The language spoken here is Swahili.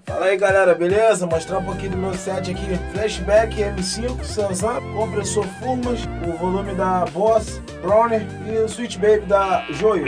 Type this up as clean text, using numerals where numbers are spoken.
Fala aí galera, beleza? Mostrar um pouquinho do meu set aqui. Flashback M5, Sansan, compressor Furnas, o volume da Boss, Browner e o Sweet Baby da Joio.